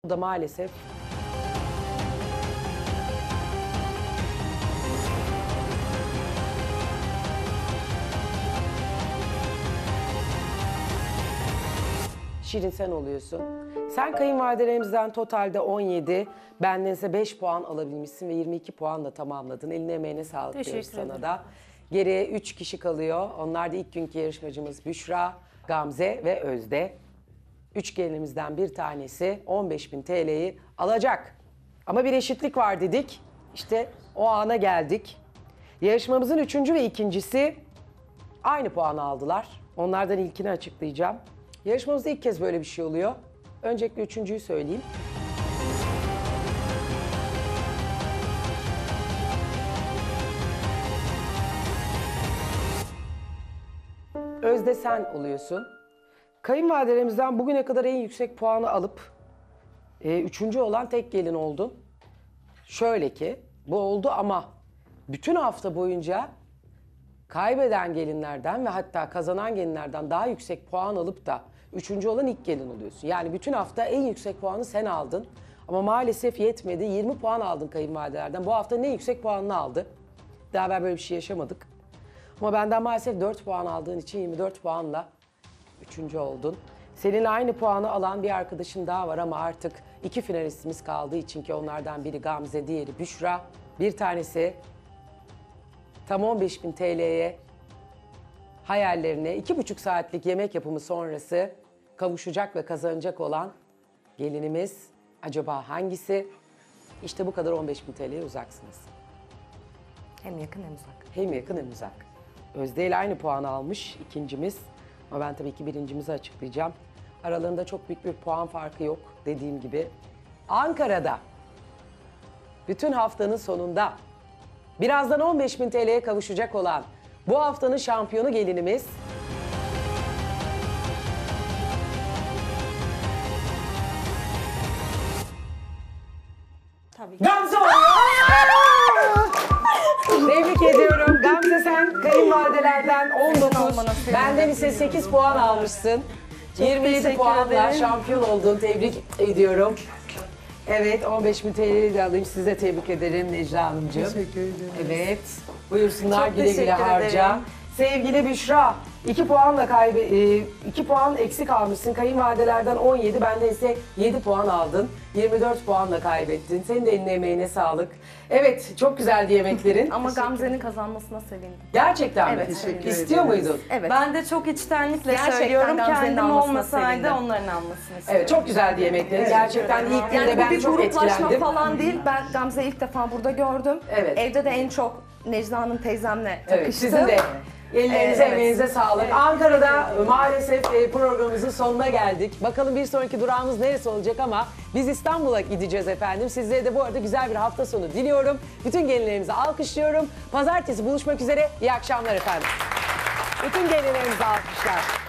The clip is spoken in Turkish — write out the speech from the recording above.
da maalesef Şirin sen oluyorsun. Sen kayınvalidelerimizden totalde 17, benden ise 5 puan alabilmişsin ve 22 puanla tamamladın. Eline emeğine sağlık diyoruz Teşekkür sana ederim. da. Geriye 3 kişi kalıyor. Onlar da ilk günkü yarışmacımız Büşra, Gamze ve Özde. 3 gelinimizden bir tanesi 15.000 TL'yi alacak. Ama bir eşitlik var dedik. İşte o ana geldik. Yarışmamızın 3. ve ikincisi aynı puanı aldılar. Onlardan ilkini açıklayacağım. Yarışmamızda ilk kez böyle bir şey oluyor. Öncelikle üçüncüyü söyleyeyim. Özde sen oluyorsun. Kayınvalidelerimizden bugüne kadar en yüksek puanı alıp üçüncü olan tek gelin oldun. Şöyle ki bu oldu ama bütün hafta boyunca kaybeden gelinlerden ve hatta kazanan gelinlerden daha yüksek puan alıp da üçüncü olan ilk gelin oluyorsun. Yani bütün hafta en yüksek puanı sen aldın. Ama maalesef yetmedi. 20 puan aldın kayınvalidelerden. Bu hafta en yüksek puanını aldı. Daha evvel böyle bir şey yaşamadık. Ama benden maalesef 4 puan aldığın için 24 puanla üçüncü oldun. Seninle aynı puanı alan bir arkadaşın daha var ama artık 2 finalistimiz kaldığı için ki onlardan biri Gamze, diğeri Büşra. Bir tanesi tam 15.000 TL'ye hayallerine 2,5 saatlik yemek yapımı sonrası kavuşacak ve kazanacak olan gelinimiz acaba hangisi? İşte bu kadar 15.000 TL'ye uzaksınız. Hem yakın hem uzak. Hem yakın hem uzak. Özde ile aynı puanı almış ikincimiz. Ama ben tabii ki birincimizi açıklayacağım. Aralarında çok büyük bir puan farkı yok dediğim gibi. Ankara'da bütün haftanın sonunda birazdan 15.000 TL'ye kavuşacak olan bu haftanın şampiyonu gelinimiz Tabii ki. Gamze oluyor. Tebrik ediyorum. Gamze sen kayınvalidelerden 19, olmana sevindim. benden ise 8 puan almışsın. 27 teşekkür puanla ederim. şampiyon oldun. Tebrik ediyorum. Evet, 15.000 TL'yi de alayım. Size de tebrik ederim Necla Hanımcığım. Teşekkür ederim. Evet, buyursunlar Çok güle güle teşekkür harca. ederim. Sevgili Büşra, 2 puan eksik almışsın. Kayınvalidelerden 17, benden ise 7 puan aldın. 24 puanla kaybettin. Senin de eline emeğine sağlık. Evet, çok güzeldi yemeklerin. Ama Gamze'nin kazanmasına sevindim. Gerçekten mi? Evet, teşekkür İstiyor ederiz. muydun? Evet. Ben de çok içtenlikle Gerçekten söylüyorum. Gamze'nin Kendim almasına olmasaydı sevindim. onların almasını istiyorum. Evet, çok güzeldi yemeklerin. Gerçekten ilk günde Yani bu ben bir çok gruplaşma etkilendim. falan değil. Ben Gamze'yi ilk defa burada gördüm. Evet. Evde de en çok Necla Hanım teyzemle Evet, takıştım. sizin de ellerinize, Evet. emeğinize sağlık. Ankara'da maalesef programımızın sonuna geldik. Bakalım bir sonraki durağımız neresi olacak ama biz İstanbul'a gideceğiz efendim. Sizlere de bu arada güzel bir hafta sonu diliyorum. Bütün gelinlerimizi alkışlıyorum. Pazartesi buluşmak üzere. İyi akşamlar efendim. Bütün gelinlerimize alkışlar.